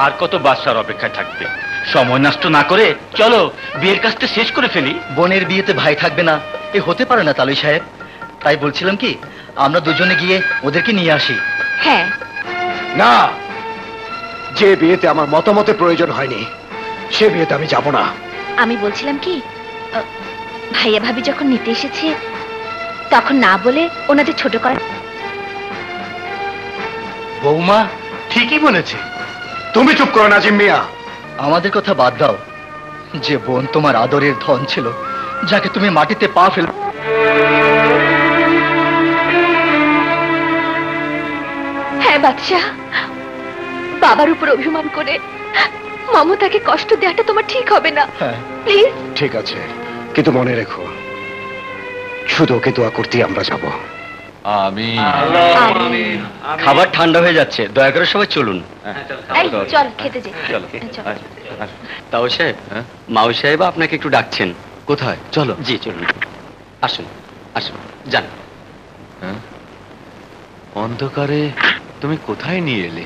আর কত বাচ্চার অপেক্ষায় থাকবে? সময় নষ্ট না করে চলো বিয়ের কাজটা শেষ করে ফেলি। বোনের বিয়েতে ভাই থাকবে না, এ হতে পারে না তালুই সাহেব। তাই বলছিলাম কি, আমরা দুজনে গিয়ে ওদেরকে নিয়ে আসি। হ্যাঁ। না, যে বিয়েতে আমার মতামতের প্রয়োজন হয়নি সে বিয়েতে আমি যাব না। আমি বলছিলাম কি, ভাইয়া ভাবি যখন নিতে এসেছে তখন না বলে ওনাদের ছোট করা। বৌমা ঠিকই বলেছে। তুমি চুপ করো নাজিম মিয়া। আমাদের কথা বাদ দাও। যে বোন তোমার আদরের ধন ছিল, যাকে তুমি মাটিতে পা ফেল। হ্যাঁ বাদশাহ, বাবার উপর অভিমান করে মমতাকে কষ্ট দেওয়াটা তোমার ঠিক হবে না। প্লিজ। ঠিক আছে, কিন্তু মনে রেখো শুধু ওকে দোয়া করতে আমরা যাব। খাবার ঠান্ডা হয়ে যাচ্ছে, দয়া করে সবাই চলুন। এই চল খেতে যাই। চল। তাও সাহেব, মাউ সাহেব আপনাকে একটু ডাকছেন। কোথায়? চলো। জি চলুন, আসুন আসুন, যান। অন্ধকারে তুমি কোথায় নিয়ে এলে?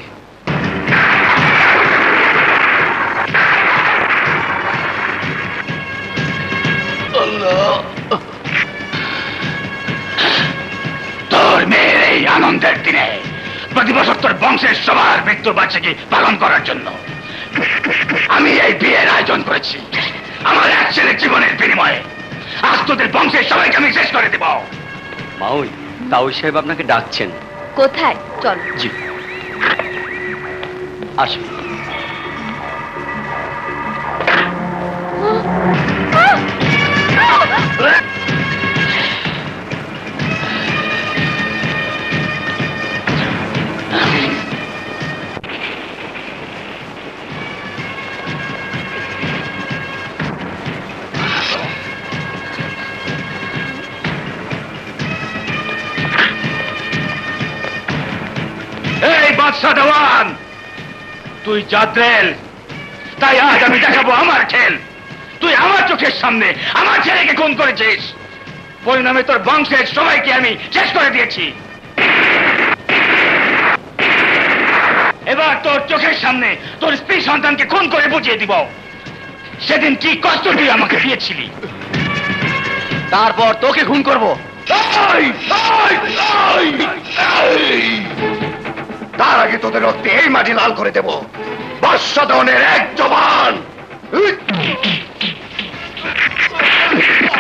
তোর মেয়ের এই আনন্দের দিনে প্রতি বছর তোর বংশের সবার মৃত্যুর বার্ষিকী পালন করার জন্য আমি এই বিয়ের আয়োজন করেছি। আমার এক ছেলের জীবনের বিনিময়ে আজ তোদের বংশের সবাইকে আমি শেষ করে দেব। মাউই, তাও সাহেব আপনাকে ডাকছেন। কোথায়? চল। জি আসুন। এই বাদশা দেওয়ান, তুই জাদ্রেল, তাই আজ আমি দেখাবো আমার খেল। তুই আমার চোখের সামনে আমার ছেলেকে খুন করেছিস, পরিণামে তোর বংশের সবাইকে আমি শেষ করে দিয়েছি। এবার তোর চোখের সামনে তোর স্ত্রী সন্তানকে খুন করে বুঝিয়ে দিব সেদিন কি কষ্ট তুই আমাকে দিয়েছিলি। তারপর তোকে খুন করব। তার আগে তোদের রক্তে এই মাটি লাল করে দেব। বাদশা দনের এক জবান।